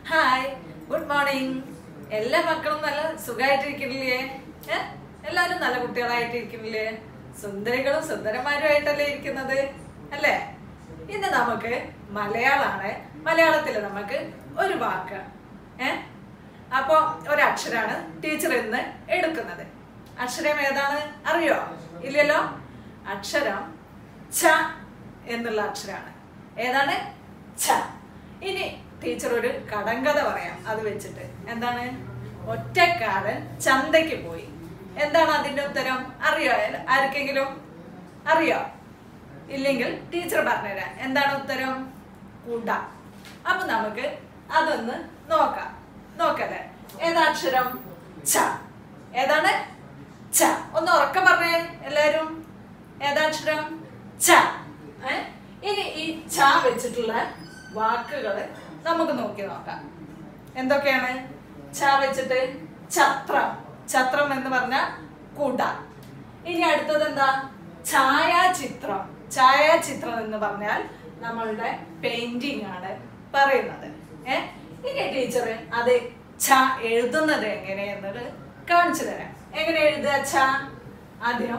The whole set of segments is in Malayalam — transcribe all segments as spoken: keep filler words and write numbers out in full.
Hi, good morning. എല്ലാ മക്കളും നല്ല സുഖമായിട്ടിരിക്കുന്നില്ലേ? ഏഹ് എല്ലാരും നല്ല കുട്ടികളായിട്ടിരിക്കുന്നില്ലേ? സുന്ദരികളും സുന്ദരന്മാരുമായിട്ടല്ലേ ഇരിക്കുന്നത് അല്ലേ? ഇന്ന് നമുക്ക് മലയാളാണ്. മലയാളത്തിൽ നമുക്ക് ഒരു വാക്ക് ഏഹ് അപ്പൊ ഒരക്ഷരാണ് ടീച്ചർ ഇന്ന് എടുക്കുന്നത്. അക്ഷരം ഏതാണ് അറിയോ? ഇല്ലല്ലോ. അക്ഷരം ഛ എന്നുള്ള അക്ഷരാണ്. ഏതാണ്? ഛ. ഇനി ടീച്ചർ ഒരു കടങ്കഥ പറയാം അത് വെച്ചിട്ട്. എന്താണ്? ഒറ്റക്കാരൻ ചന്തയ്ക്ക് പോയി. എന്താണ് അതിന്റെ ഉത്തരം? അറിയോ? ആർക്കെങ്കിലും അറിയോ? ഇല്ലെങ്കിൽ ടീച്ചർ പറഞ്ഞുതരാം. എന്താണ് ഉത്തരം? കുട. അപ്പൊ നമുക്ക് അതൊന്ന് നോക്കാം. നോക്കല്ലേ? ഏതാക്ഷരം? ഛ. ഏതാണ്? ഛ. ഒന്ന് ഉറക്കം പറഞ്ഞേ എല്ലാരും. ഏതാക്ഷരം? ഛ. ഏ ഇനി ഈ ഛ വെച്ചിട്ടുള്ള വാക്കുകള് നമുക്ക് നോക്കി നോക്കാം. എന്തൊക്കെയാണ്? ഛ വെച്ചിട്ട് ഛത്രം. ഛത്രം എന്ന് പറഞ്ഞ കുട. ഇനി അടുത്തത് എന്താ? ഛായാചിത്രം. ഛായാചിത്രം എന്ന് പറഞ്ഞാൽ നമ്മളുടെ പെയിന്റിംഗ് ആണ് പറയുന്നത്. ഏ ഇനി ടീച്ചർ അത് ഛ എഴുതുന്നത് എങ്ങനെയെന്നത് കാണിച്ചു തരാം. എങ്ങനെ എഴുതുക ഛ? ആദ്യം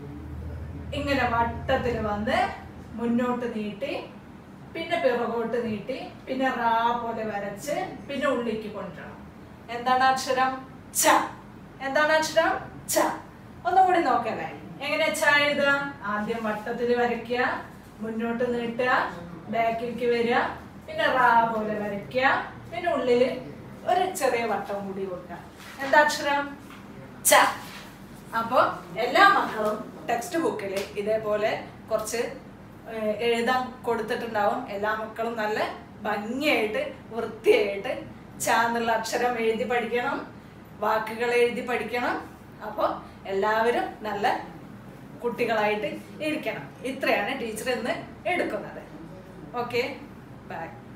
ഇങ്ങനെ വട്ടത്തിൽ വന്ന് മുന്നോട്ട് നീട്ടി, പിന്നെ പിറകോട്ട് നീട്ടി, പിന്നെ റാ പോലെ വരച്ച്, പിന്നെ ഉള്ളിലേക്ക് കൊണ്ടുവരണം. എന്താണ് അക്ഷരം? ഛ. എന്താണ് അക്ഷരം? ഛ. ഒന്നുകൂടി നോക്കല്ലേ? എങ്ങനെ ഛ എഴുതുക? ആദ്യം വട്ടത്തിൽ വരയ്ക്കുക, മുന്നോട്ട് നീട്ടുക, ബാക്കിലേക്ക് വരിക, പിന്നെ റാ പോലെ വരയ്ക്കുക, പിന്നെ ഉള്ളില് ഒരു ചെറിയ വട്ടം കൂടി കൊടുക്കുക. എന്താ അക്ഷരം? ഛ. അപ്പൊ എല്ലാ മക്കളും ടെക്സ്റ്റ് ബുക്കിൽ ഇതേപോലെ കുറച്ച് എഴുതാൻ കൊടുത്തിട്ടുണ്ടാവും. എല്ലാ മക്കളും നല്ല ഭംഗിയായിട്ട് വൃത്തിയായിട്ട് ഛ എന്നുള്ള അക്ഷരം എഴുതി പഠിക്കണം, വാക്കുകൾ എഴുതി പഠിക്കണം. അപ്പോൾ എല്ലാവരും നല്ല കുട്ടികളായിട്ട് ഇരിക്കണം. ഇത്രയാണ് ടീച്ചർ ഇന്ന് എടുക്കുന്നത്. Okay, by.